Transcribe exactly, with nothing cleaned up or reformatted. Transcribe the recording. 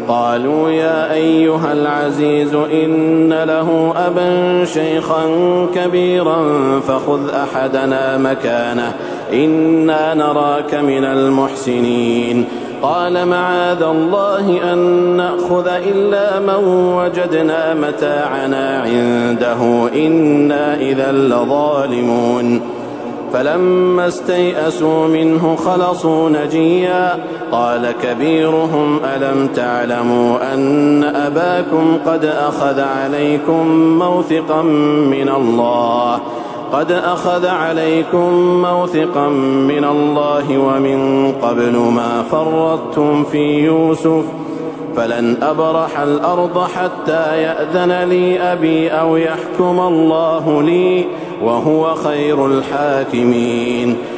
قالوا يا أيها العزيز إن له أبا شيخا كبيرا فخذ أحدنا مكانه إنا نراك من المحسنين. قال معاذ الله أن نأخذ إلا من وجدنا متاعنا عنده إنا إذا لظالمون. فلما استيئسوا منه خلصوا نجيا قال كبيرهم ألم تعلموا أن أباكم قد أخذ عليكم موثقا من الله قد أخذ عليكم موثقا من الله ومن قبل ما فرطتم في يوسف فلن أبرح الأرض حتى يأذن لي أبي أو يحكم الله لي وهو خير الحاكمين.